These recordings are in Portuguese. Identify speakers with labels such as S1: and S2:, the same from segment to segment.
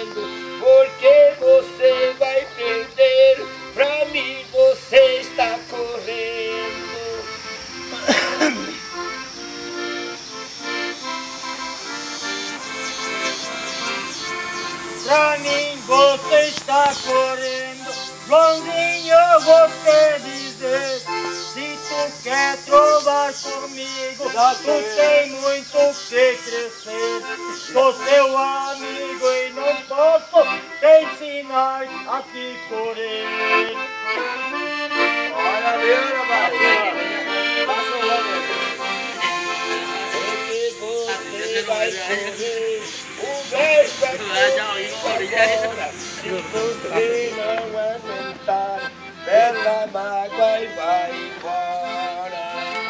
S1: correndo, porque você vai perder. Pra mim você está correndo.
S2: Pra mim você está correndo, Joãozinho, eu vou te dizer. Se tu quer trovar comigo, tu tem muito que crescer. Sou teu amigo e não posso te ensinar a te correr.
S1: Olha, meu rapaz, passa lá, porque você vai correr. O verso é agora. Se você não aguentar, pela mágoa e vai embora.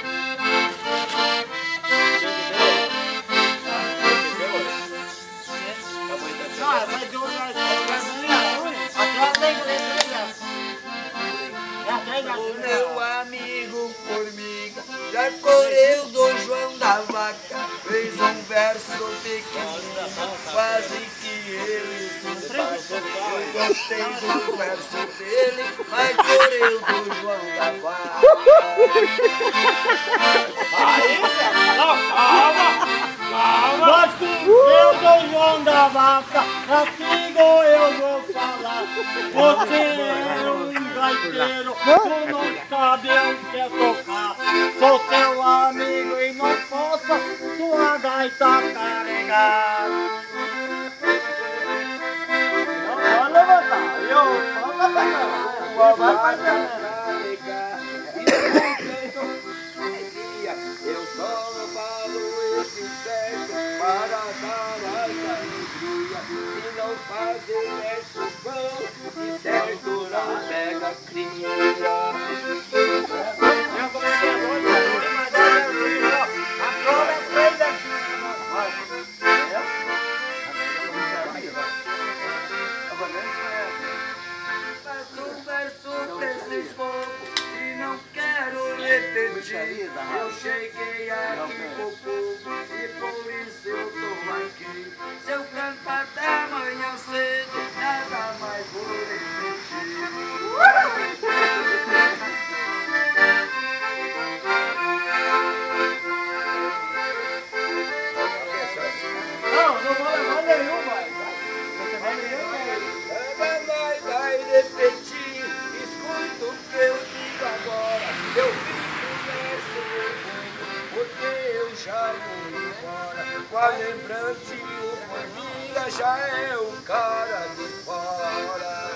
S1: O meu amigo Formiga já correu do João da Vaca, fez um verso pequeno, quase que ele se bate. Eu gostei do verso dele, mas correu do João da Vaca.
S2: Aí, calma! Mas que eu sou João da Vaca, contigo eu vou falar. Você é um gaiteiro, tu não sabe onde é tocar. Sou teu amigo e não posso tua gaita carregar. Pode levantar, pode levantar.
S1: Eu só não falo esse verso para dar alegria. Se não fazer verso bom, de certo não pega cria. Eu cheguei aqui com o povo e por isso eu tô aqui. Se eu cantar até amanhã cedo, nada mais vou repetir.
S2: Não vou levar nenhum, vai.
S1: Nada vai repetir. Escuta o que eu digo agora. Eu porque eu já vou embora. Com a lembrança o Formiga já é o cara de fora.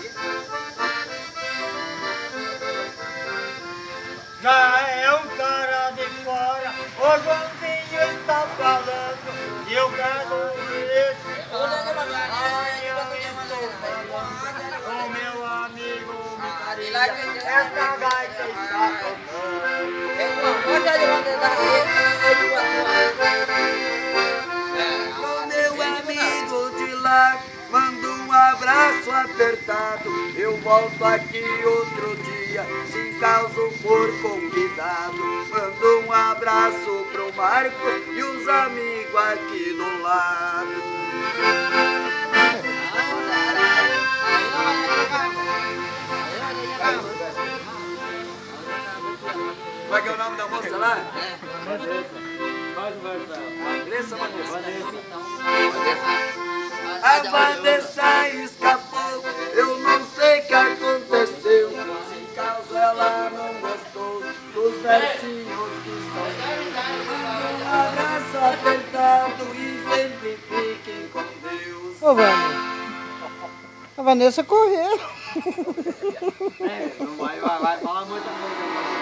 S2: Já é um cara de fora, o Joãozinho está falando, e eu quero ver o meu amigo, esta gaita está tocando.
S1: O meu amigo de lá manda um abraço apertado. Eu volto aqui outro dia, se caso for convidado. Mando um abraço pro Marco e os amigos aqui do lado. Como é que é o nome da moça lá? Vanessa. A Vanessa escapou, eu não sei o que aconteceu. Se caso ela não gostou dos versinhos que são meus. Um abraço apertado e sempre fiquem com Deus.
S3: Ô, Vânia, a Vanessa correu.
S1: Não vai falar muita coisa.